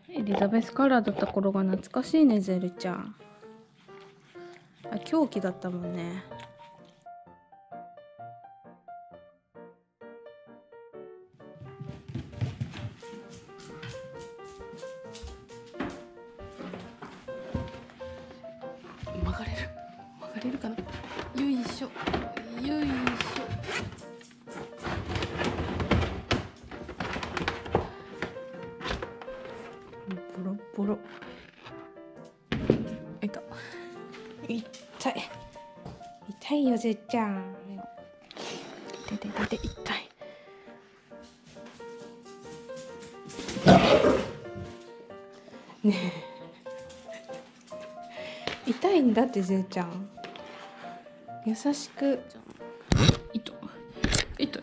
エリザベスカラーだった頃が懐かしいね、ゼルちゃん。あ、狂気だったもんね。曲がれるかな。よいしょよいしょ。ボロボロ。痛いよ、ぜっちゃん。痛い。ねえ、痛いんだって、ぜっちゃん。優しく。痛い。よ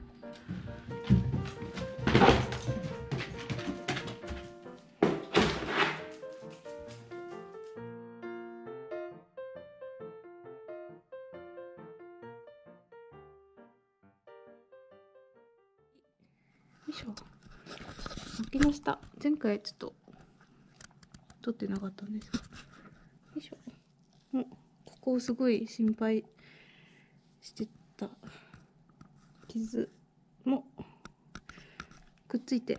いしょ。脇の下、前回ちょっと取ってなかったんですが。よいしょ。ここをすごい心配してた傷もくっついて、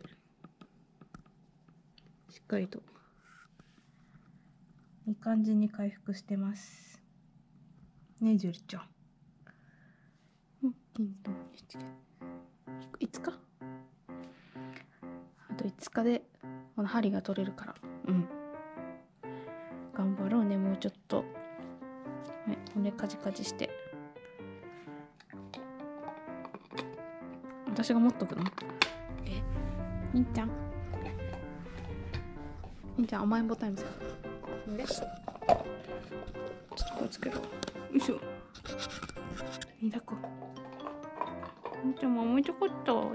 しっかりといい感じに回復してますねえ、ジュリちゃん。5日、あと5日でこの針が取れるから、頑張ろうね、もうちょっと。はい、骨カジカジして。私が持っとくの？みんちゃん甘えん坊タイムさ。でちょっとこれつけろ。よいしょ。いいだこ。みんちゃんも甘えたかった。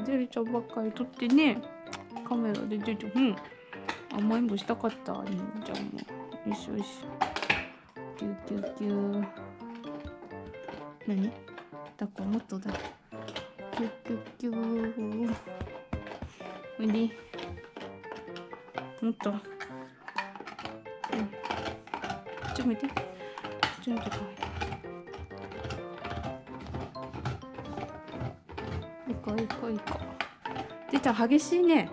ゼリちゃんばっかり撮ってね、カメラで出て、甘えん坊したかった。みんちゃんも。よし。キュー。何？だこもっとだ。キュー。おいで。もっと。ちょっと見て。行こう。ぜっちゃん激しいね。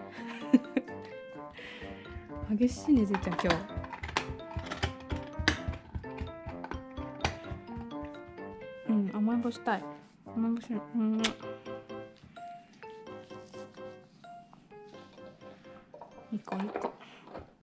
激しいね、ぜっちゃん今日。甘えん坊したい。甘えん坊しない。行こう。